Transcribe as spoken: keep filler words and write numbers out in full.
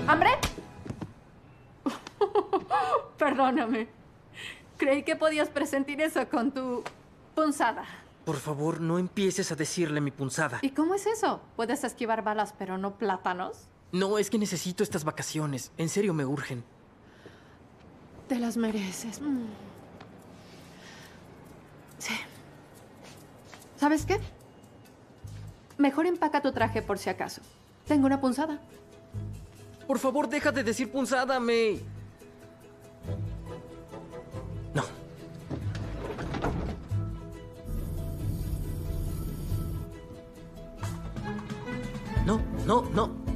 ¿Hambre? Perdóname. Creí que podías presentir eso con tu punzada. Por favor, no empieces a decirle mi punzada. ¿Y cómo es eso? ¿Puedes esquivar balas pero no plátanos? No, es que necesito estas vacaciones. En serio, me urgen. Te las mereces. Mm. Sí. ¿Sabes qué? Mejor empaca tu traje por si acaso. Tengo una punzada. Por favor, deja de decir punzada, May. No. No, no, no.